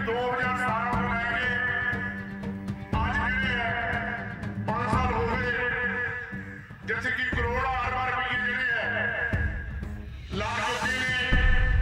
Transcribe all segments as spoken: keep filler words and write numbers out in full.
दो हज़ार सतारह ਤੋਂ ਲੈ ਕੇ ਅੱਜ ਜਿਹੜੇ ਹੈ पाँच साल हो गए जैसे कि करोड़ अरब रुपये ਜਿਹੜੇ ਹੈ ਲਾ ਚੁੱਕੇ ਨੇ।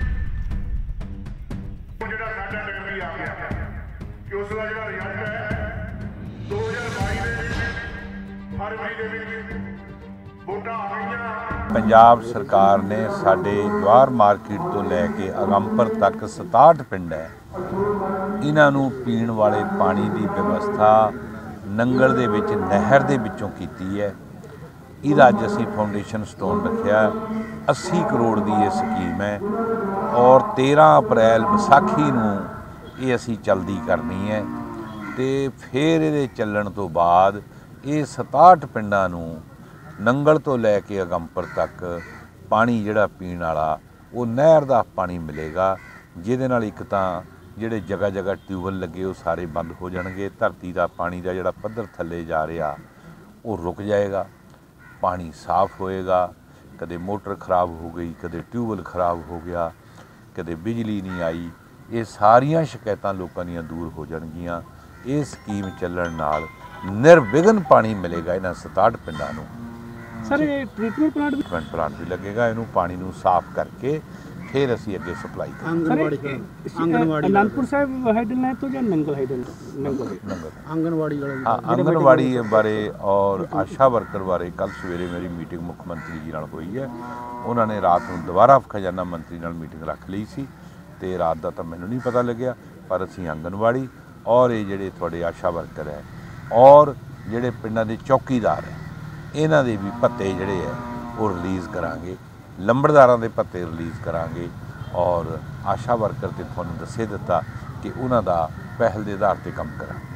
ਜਿਹੜਾ ਸਾਡਾ ਟਾਈਮ ਵੀ ਆ ਗਿਆ ਕਿ ਉਸ ਦਾ ਜਿਹੜਾ ਰਿਜ਼ਲਟ ਹੈ दो हज़ार बाईस ਦੇ ਵਿੱਚ ਫਰਵਰੀ ਦੇ ਵਿੱਚ ਵੋਟਾਂ ਆ ਗਈਆਂ। पंजाब सरकार ने साढ़े जवाहर मार्केट तो लैके अगंपर तक सताहठ पिंड है इन्हों पीण वाले पानी की व्यवस्था नंगल दे विच नहर दे विचों कीती है। इहदा अज असीं फाउंडेशन स्टोन रखिया। अस्सी करोड़ की ये स्कीम है और तेरह अप्रैल विसाखी नूं ये असीं चलदी करनी है तो फिर ये चलण तो बाद ये सताहठ पिंडां नूं नंगल तो लैके अगंपर तक पानी जिहड़ा पीण वाला वो नहर दा पानी मिलेगा, जिहदे नाल एक तां जिहड़े जगह जगह ट्यूबवैल लगे वो सारे बंद हो जाणगे। धरती का पानी का जिहड़ा पद्धर थल्ले जा रहा वो रुक जाएगा, पानी साफ होएगा। कदे मोटर खराब हो गई, कदे ट्यूबवैल खराब हो गया, कदे बिजली नहीं आई, ये सारियां शिकायतां लोकां दीयां दूर हो जाणगीਆਂ। ये स्कीम ਚੱਲਣ नाल निर्विघन पानी मिलेगा इन्हां सताहठ पिंडां नूं। सर ये ट्रीटमेंट प्लांट भी ट्रीटमेंट प्लांट भी लगेगा। इनू पानी नू साफ करके फिर असी अगे सप्लाई करेंगे। आनंदपुर साहब हेडलाइन तो या नंगल हेडलाइन नंगल आंगनवाड़ी हाँ आंगनवाड़ी बारे और आशा वर्कर बारे कल सवेरे मेरी मीटिंग मुख्यमंत्री जी नाल हुई है। उन्होंने रात को दोबारा खजाना मंत्री नाल मीटिंग रख ली सी ते रात का तो मैनू नहीं पता लग्या, पर असी आंगनवाड़ी और ये जिहड़े तुहाडे आशा वर्कर है और जिहड़े पिंडां दे चौकीदार है इन्हां दे भी भत्ते जिहड़े है वो रिलीज़ करांगे, लंबड़दारां दे भत्ते रिलीज़ करांगे और आशा वर्कर ते तुहानूं दस्से दित्ता कि उन्हां दा पहल दे आधार ते काम करांगे।